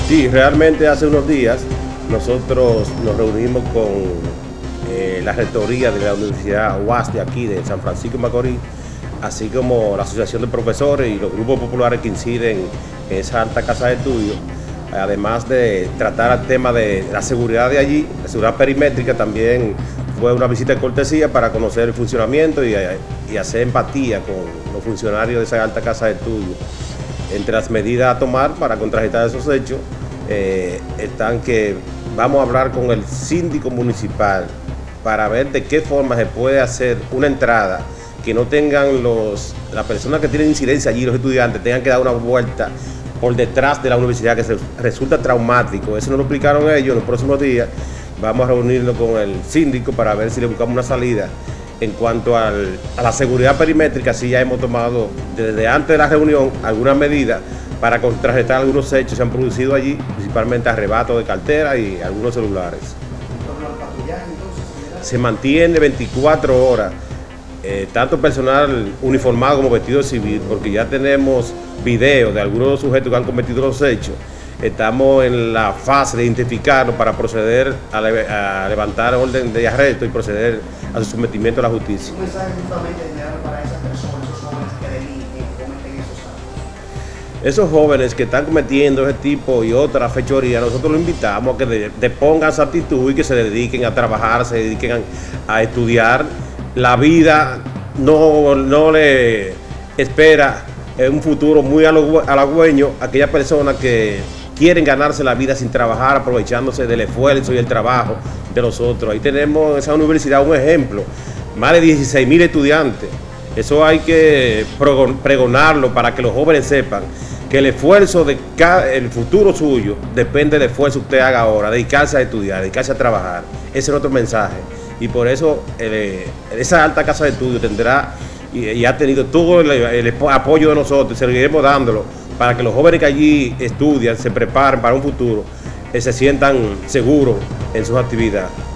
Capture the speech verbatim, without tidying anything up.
Sí, realmente hace unos días nosotros nos reunimos con eh, la rectoría de la Universidad U A S de aquí, de San Francisco de Macorís, así como la Asociación de Profesores y los grupos populares que inciden en esa alta casa de estudios, además de tratar el tema de la seguridad de allí, la seguridad perimétrica. También fue una visita de cortesía para conocer el funcionamiento y, y hacer empatía con los funcionarios de esa alta casa de estudios. Entre las medidas a tomar para contrarrestar esos hechos, eh, están que vamos a hablar con el síndico municipal para ver de qué forma se puede hacer una entrada que no tengan los, las personas que tienen incidencia allí, los estudiantes, tengan que dar una vuelta por detrás de la universidad, que se, resulta traumático. Eso nos lo explicaron ellos. En los próximos días vamos a reunirnos con el síndico para ver si le buscamos una salida. En cuanto al, a la seguridad perimétrica, sí ya hemos tomado desde antes de la reunión algunas medidas para contrarrestar algunos hechos que se han producido allí, principalmente arrebatos de cartera y algunos celulares. Se mantiene veinticuatro horas, eh, tanto personal uniformado como vestido civil, porque ya tenemos videos de algunos de los sujetos que han cometido los hechos. Estamos en la fase de identificarlos para proceder a, le a levantar orden de arresto y proceder a su sometimiento a la justicia. ¿Un mensaje justamente general para esas personas, esos jóvenes que delinquen, que cometen esos actos? Esos jóvenes que están cometiendo ese tipo y otras fechorías, nosotros los invitamos a que depongan esa actitud y que se dediquen a trabajar, se dediquen a, a estudiar. La vida no, no le espera un futuro muy halagüeño a aquellas personas que quieren ganarse la vida sin trabajar, aprovechándose del esfuerzo y el trabajo de los otros. Ahí tenemos en esa universidad un ejemplo, más de dieciséis mil estudiantes. Eso hay que pregonarlo para que los jóvenes sepan que el esfuerzo de cada, el futuro suyo depende del esfuerzo que usted haga ahora, dedicarse a estudiar, dedicarse a trabajar. Ese es nuestro mensaje. Y por eso eh, esa alta casa de estudios tendrá y, y ha tenido todo el, el apoyo de nosotros, y seguiremos dándolo para que los jóvenes que allí estudian, se preparen para un futuro, eh, se sientan seguros en sus actividades.